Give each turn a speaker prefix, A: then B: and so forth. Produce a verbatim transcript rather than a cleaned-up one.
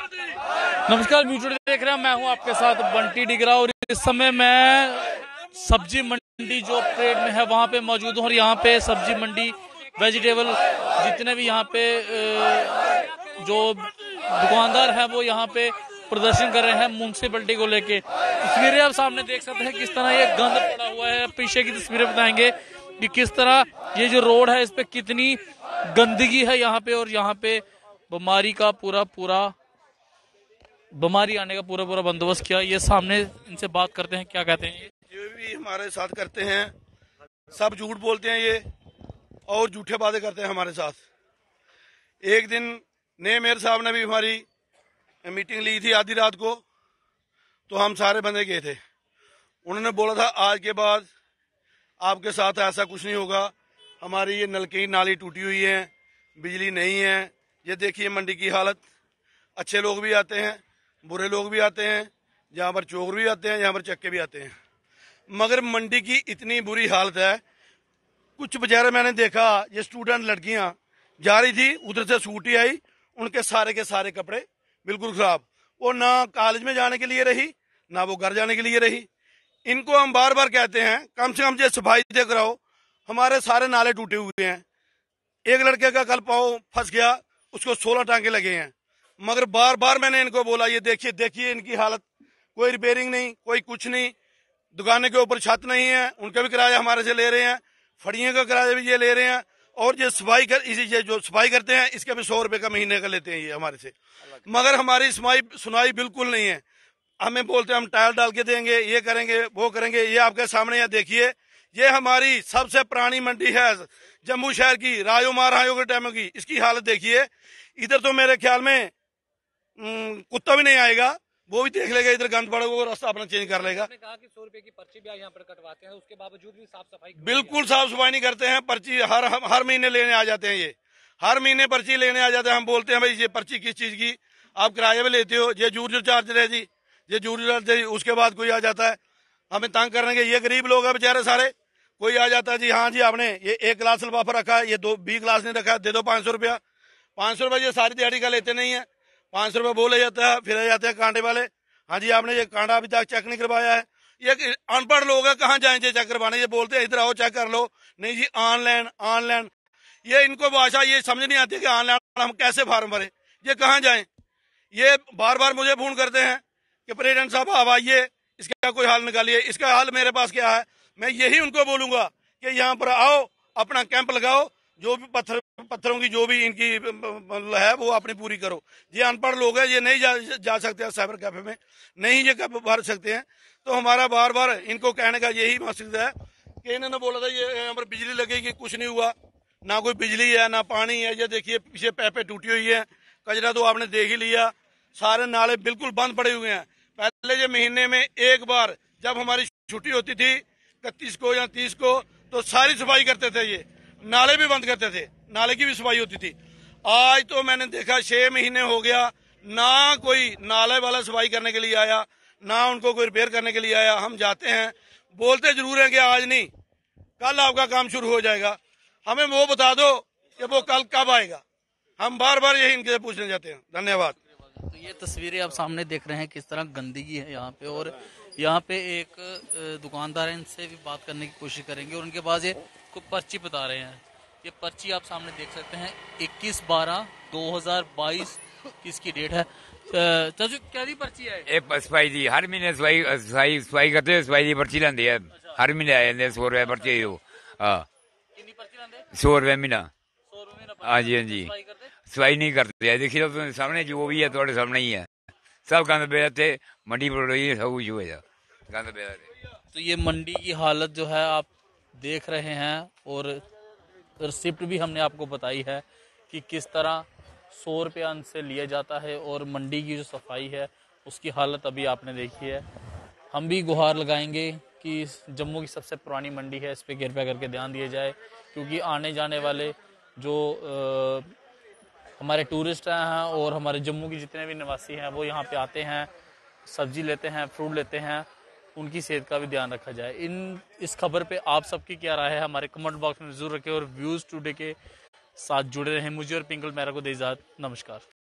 A: नमस्कार, म्यूचुअल देख रहे हैं, मैं हूं आपके साथ बंटी डिगरा और इस समय मैं सब्जी मंडी जो परेड में है वहां पे मौजूद हूं और यहाँ पे सब्जी मंडी वेजिटेबल जितने भी यहाँ पे जो दुकानदार हैं वो यहाँ पे प्रदर्शन कर रहे हैं म्यूनसिपैलिटी को लेके। तस्वीरें आप सामने देख सकते हैं किस तरह ये गंद पड़ा हुआ है। पीछे की तस्वीरें बताएंगे कि किस तरह ये जो रोड है इस पे कितनी गंदगी है यहाँ पे, और यहाँ पे बीमारी का पूरा पूरा बीमारी आने का पूरा पूरा बंदोबस्त किया। ये सामने इनसे बात करते हैं, क्या कहते हैं।
B: ये भी हमारे साथ करते हैं, सब झूठ बोलते हैं ये और झूठे बातें करते हैं हमारे साथ। एक दिन नए मेयर साहब ने भी हमारी मीटिंग ली थी आधी रात को, तो हम सारे बंदे गए थे। उन्होंने बोला था आज के बाद आपके साथ ऐसा कुछ नहीं होगा। हमारी ये नलकी नाली टूटी हुई है, बिजली नहीं है। ये देखिए मंडी की हालत। अच्छे लोग भी आते हैं, बुरे लोग भी आते हैं, जहाँ पर चोर भी आते हैं, यहाँ पर चक्के भी आते हैं, मगर मंडी की इतनी बुरी हालत है। कुछ बेचारे मैंने देखा, ये स्टूडेंट लड़कियां जा रही थी, उधर से स्कूटी आई, उनके सारे के सारे कपड़े बिल्कुल खराब। वो ना कॉलेज में जाने के लिए रही, ना वो घर जाने के लिए रही। इनको हम बार बार कहते हैं कम से कम ये सफाई दे कराओ। हमारे सारे नाले टूटे हुए हैं। एक लड़के का कल पाँव फंस गया, उसको सोलह टांके लगे हैं, मगर बार बार मैंने इनको बोला ये देखिए देखिए इनकी हालत, कोई रिपेयरिंग नहीं, कोई कुछ नहीं। दुकान के ऊपर छत नहीं है, उनका भी किराया हमारे से ले रहे हैं, फड़ियों का किराया भी ये ले रहे हैं, और ये सफाई कर इसी ये जो सफाई करते हैं इसके भी सौ रुपए का महीने का लेते हैं ये हमारे से। मगर हमारी सुनाई सुनाई बिल्कुल नहीं है। हमें बोलते हैं हम टायर डाल के देंगे, ये करेंगे, वो करेंगे। ये आपके सामने यहाँ देखिए, ये हमारी सबसे पुरानी मंडी है जम्मू शहर की, राजो महाराजों के टाइम की। इसकी हालत देखिए। इधर तो मेरे ख्याल में कुत्ता भी नहीं आएगा, वो भी देख लेगा इधर गंद पड़ा हुआ, रास्ता अपना चेंज कर लेगा।
A: कहा कि सौ रुपए की पर्ची भी यहाँ पर कटवाते हैं, उसके बावजूद भी साफ सफाई
B: बिल्कुल साफ सफाई नहीं करते हैं। पर्ची हर हर महीने लेने आ जाते हैं, ये हर महीने पर्ची लेने आ जाते हैं। हम बोलते हैं भाई ये पर्ची किस चीज की, आप किराया भी लेते हो, ये जूर चार्ज रहे जी, ये जूर चार्ज। उसके बाद कोई आ जाता है हमें तंग करने के। ये गरीब लोग हैं बेचारे सारे। कोई आ जाता है जी हाँ जी आपने ये एक गिलास लिफाफा रखा है, ये दो बी गिलास नहीं रखा है, दे दो पाँच सौ रुपया। पाँच सौ रुपया ये सारी दिहाड़ी का लेते नहीं है, पाँच सौ रुपया वो ले जाता है। फिर आ जाते हैं कांटे वाले, हाँ जी आपने ये कांटा अभी तक चेक नहीं करवाया है। ये अनपढ़ लोग हैं, कहाँ जाएंगे चेक करवाने। ये बोलते हैं इधर आओ चेक कर लो, नहीं जी ऑनलाइन ऑनलाइन। ये इनको भाषा ये समझ नहीं आती कि ऑनलाइन हम कैसे फार्म भरे, ये कहाँ जाएं। ये बार बार मुझे फोन करते हैं कि प्रेसिडेंट साहब आप आइए, इसका कोई हल निकालिए। इसका हल मेरे पास क्या है, मैं यही उनको बोलूंगा कि यहाँ पर आओ, अपना कैंप लगाओ, जो भी पत्थर पत्थरों की जो भी इनकी है वो अपनी पूरी करो। ये अनपढ़ लोग हैं, ये नहीं जा, जा सकते हैं साइबर कैफे में, नहीं ये कैंप भर सकते हैं। तो हमारा बार बार इनको कहने का यही मकसद है कि इन्होंने बोला था ये यहाँ पर बिजली लगेगी, कुछ नहीं हुआ, ना कोई बिजली है ना पानी है। ये देखिए पीछे पैपे टूटी हुई है, कचरा तो आपने देख ही लिया, सारे नाले बिल्कुल बंद पड़े हुए हैं। पहले ये महीने में एक बार जब हमारी छुट्टी होती थी इकतीस को या तीस को, तो सारी सफाई करते थे, ये नाले भी बंद करते थे, नाले की भी सफाई होती थी। आज तो मैंने देखा छह महीने हो गया, ना कोई नाले वाला सफाई करने के लिए आया, ना उनको कोई रिपेयर करने के लिए आया। हम जाते हैं, बोलते जरूर हैं कि आज नहीं कल आपका काम शुरू हो जाएगा, हमें वो बता दो कि वो कल कब आएगा। हम बार बार यही इनके पूछने जाते हैं। धन्यवाद।
A: तो ये तस्वीरें आप सामने देख रहे हैं किस तरह गंदगी है यहाँ पे, और यहाँ पे एक दुकानदार है, इनसे भी बात करने की कोशिश करेंगे। और उनके पास ये को पर्ची बता रहे हैं। ये पर्ची आप सामने देख सकते हैं, इक्कीस बारह दो हजार बाईस की इसकी डेट है। चाचू क्या दी पर्ची है?
C: ए सफाई दी, हर महीने सफाई सफाई सफाई करते सफाई दी पर्ची लांदी है। हर महीने आ जाते सौ रुपए पर्ची हो। हाँ सौ रुपए महीना। हाँ जी हाँ जी, सफाई नहीं करते। देखिए तो सामने जो भी है थोड़े सामने ही है, सब गंद पे जाते, मंडी पर सब कुछ हो जाए गंद पे जाते।
A: तो ये मंडी की हालत जो है आप देख रहे हैं, और रिसिप्ट भी हमने आपको बताई है कि किस तरह सौ रुपये अंत से लिया जाता है, और मंडी की जो सफाई है उसकी हालत अभी आपने देखी है। हम भी गुहार लगाएंगे कि जम्मू की सबसे पुरानी मंडी है, इस पर कृपया करके ध्यान दिया जाए, क्योंकि आने जाने वाले जो आ, हमारे टूरिस्ट हैं और हमारे जम्मू के जितने भी निवासी हैं वो यहाँ पे आते हैं, सब्जी लेते हैं, फ्रूट लेते हैं, उनकी सेहत का भी ध्यान रखा जाए। इन इस खबर पे आप सबकी क्या राय है हमारे कमेंट बॉक्स में जरूर रखें, और व्यूज़ टुडे के साथ जुड़े रहें। मुझे और पिंकल मेरा को दे इजाज़त। नमस्कार।